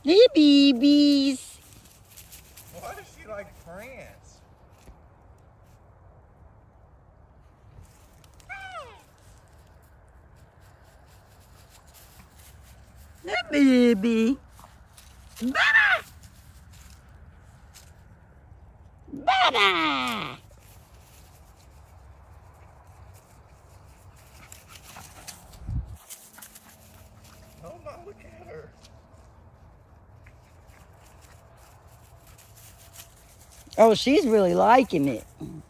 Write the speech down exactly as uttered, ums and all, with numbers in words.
Hey, babies. Why does she like France? Hey, baby. Baba. Baba. Oh my, look at her. Oh, she's really liking it.